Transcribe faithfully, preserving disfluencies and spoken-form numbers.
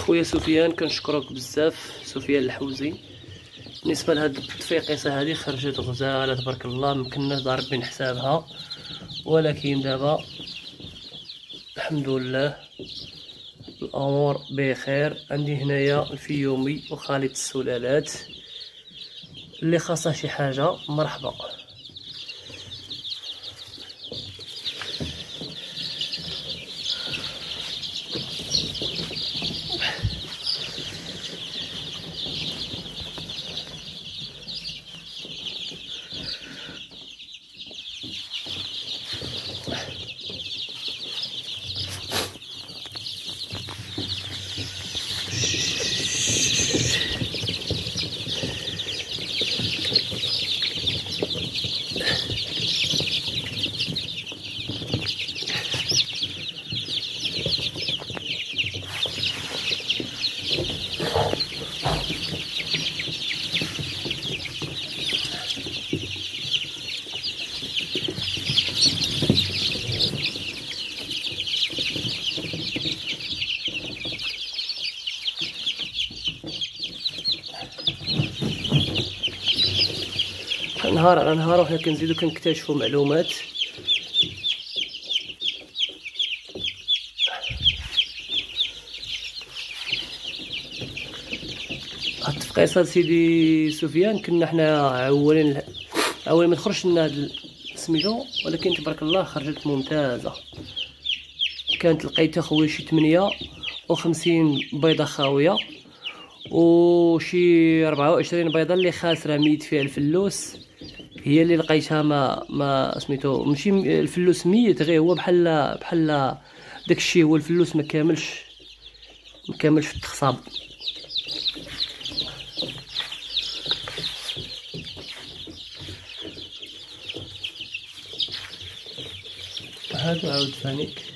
خويا سفيان كنشكرك بزاف، سفيان الحوزي. بالنسبه لهاد التفيقيصه هذه خرجت غزاله تبارك الله، مكناش ضاربين حسابها، ولكن دابا الحمد لله الامور بخير. عندي هنايا الفيومي وخالد السلالات، اللي خاصه شي حاجه مرحبا. نهار على نهار وحنا كنزيدو كنكتشفوا معلومات. هاد التفقيصات سيدي سفيان كنا حنا عولين اول ما تخرج لنا هاد سميتو، ولكن تبارك الله خرجت ممتازه. كانت لقيتها خويا شي ثمانية وخمسين بيضه خاويه، وشي أربعة وعشرين بيضه اللي خاسره ميت فيها الفلوس، هي اللي لقيتها ما ما سميتو ماشي الفلوس ميت، غير هو بحال بحال داكشي، هو الفلوس ما كاملش ما كاملش في التخصاب. هادو عاود ثاني